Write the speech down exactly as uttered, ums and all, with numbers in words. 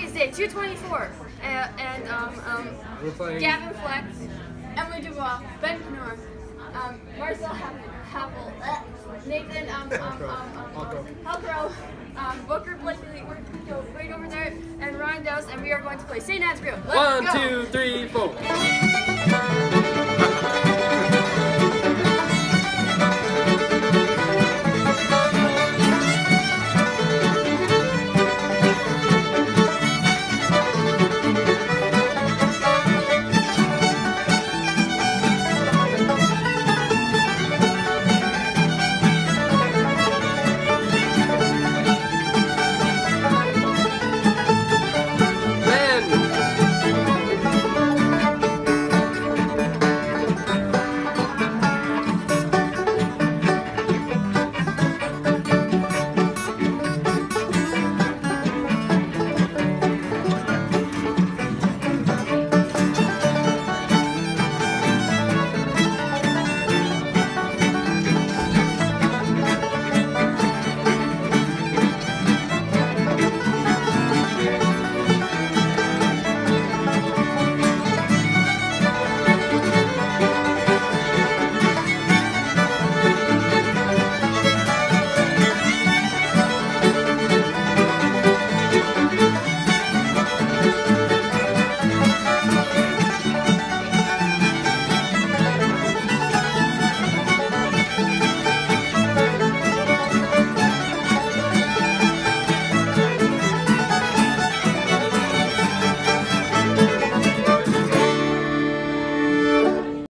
Day two twenty-four. And, and um, um, We're playing Gavin Fleck, Emily Dubois, Ben Knorr, um, Marcel Havel, uh, Nathan um, um, um, um, Halcro, um, Booker Blakely, right over there, and Ryan Dowse, and we are going to play Saint Anne's Grove. Let's One, go. two, three, four.